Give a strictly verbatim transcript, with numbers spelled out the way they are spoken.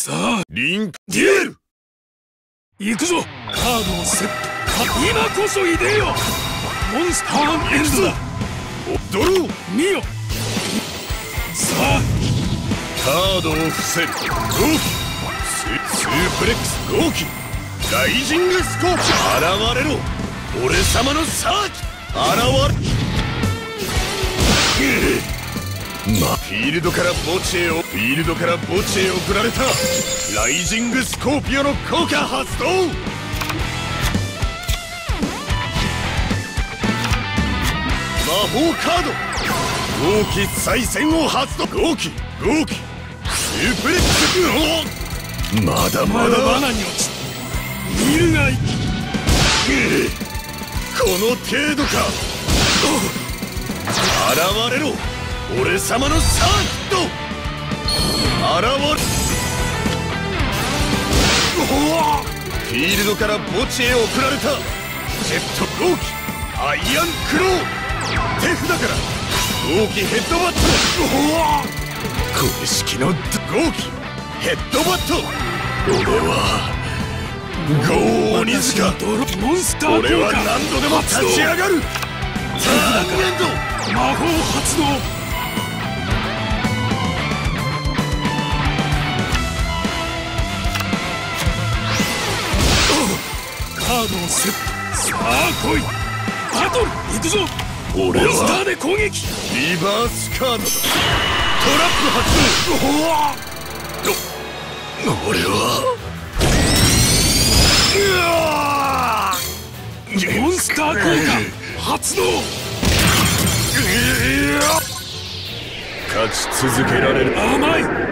さあリンクデュエル行くぞ。カードをセット。今こそ入れよ。モンスターエンドだ。ドロー見よ。さあカードを伏せる。ゴーキススープレックスゴーキライジングスコープ現れろ。俺様のサーキ現れま、フィールドから墓地へをフィールドから墓地へ送られたライジングスコーピオの効果発動。魔法カード豪気再戦を発動。豪気豪気スープレックスのまだまだ罠に落ち見るがいい。この程度か。現れろ俺様のサーキット。現れフィールドから墓地へ送られたジェット豪気アイアンクロー手札から豪気ヘッドバット。公式の豪気ヘッドバット。俺はゴー鬼塚。モンスター俺は何度でも立ち上がる。ターンエンド魔法発動。カードをセット。さあ来いバトル行くぞ。俺はモンスターで攻撃。リバースカードだ。トラップ発動。俺はモンスター効果発動。勝ち続けられる。甘い